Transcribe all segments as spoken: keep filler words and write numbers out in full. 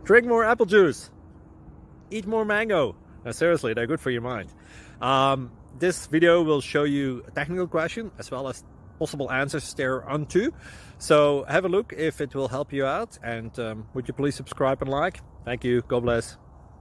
Drink more apple juice. Eat more mango. Now seriously, they're good for your mind. Um, this video will show you a technical question as well as possible answers thereunto. So have a look if it will help you out, and um, would you please subscribe and like? Thank you. God bless.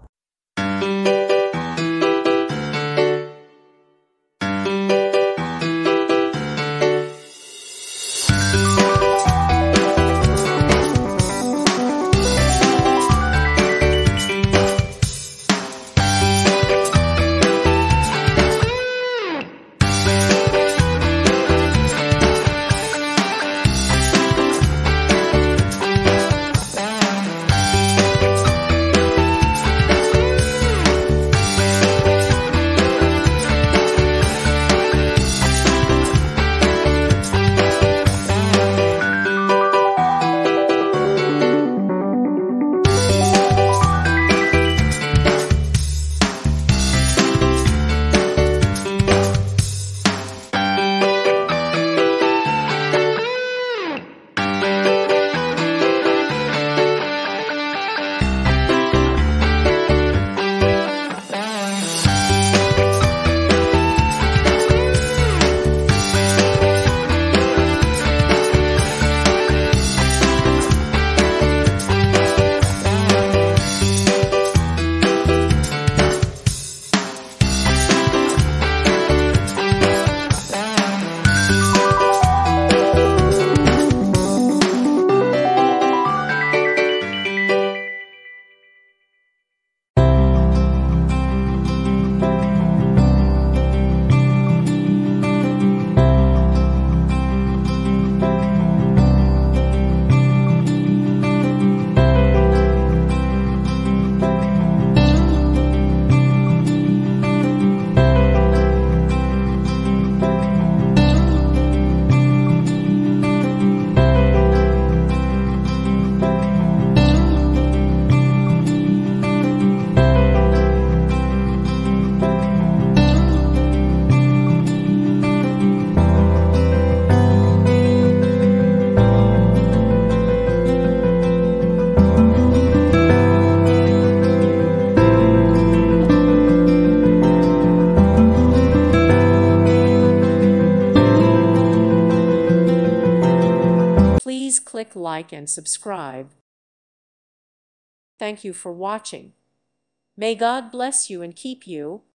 Please click like and subscribe. Thank you for watching. May God bless you and keep you.